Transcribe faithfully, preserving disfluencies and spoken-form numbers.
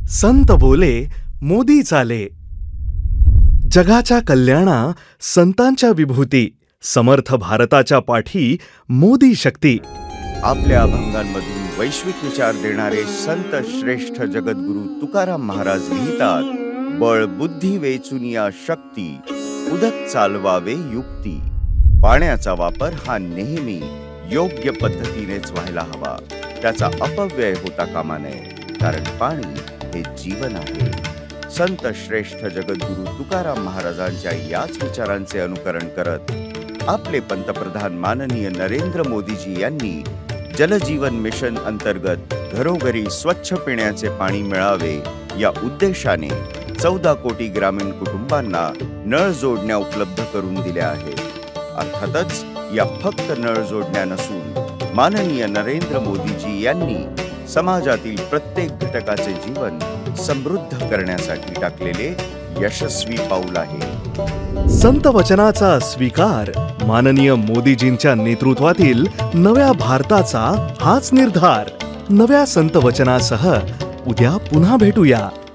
संत बोले मोदी चाले। जगाच्या कल्याणा संतांच्या विभूती, समर्थ भारताच्या पाठी मोदी शक्ती। आपल्या अभंगांमधून वैश्विक विचार देणारे संत श्रेष्ठ जगद्गुरु तुकाराम महाराज लिहितात, बळ बुद्धी वेचुनिया शक्ती, उदक चालवावे युक्ती। पाण्याचा वापर हा नेहमी योग्य पद्धतीनेच व्हायला हवा, त्याचा अपव्यय होता कामा नये, कारण पाणी हे जीवन आहे। संत श्रेष्ठ जगद्गुरु तुकाराम महाराजांच्या याच विचारांचे अनुकरण करत आपले पंतप्रधान माननीय नरेंद्र मोदीजी यांनी जलजीवन मिशन अंतर्गत घरोघरी स्वच्छ पिण्याचे पाणी मिळावे या उद्देशाने चौदा कोटी ग्रामीण कुटुंबांना नळ जोडण्या उपलब्ध करून दिल्या आहेत। अर्थातच या फक्त नळ जोडण्या नसून माननीय नरेंद्र मोदीजी यांनी समाजातील प्रत्येक घटकाचे जीवन समृद्ध करण्यासाठी टाकलेले यशस्वी पाऊल आहे। संत वचनाचा स्वीकार, माननीय मोदीजींच्या नेतृत्वातील नव्या भारताचा हाच निर्धार। नव्या संत वचनासह उद्या पुन्हा भेटूया।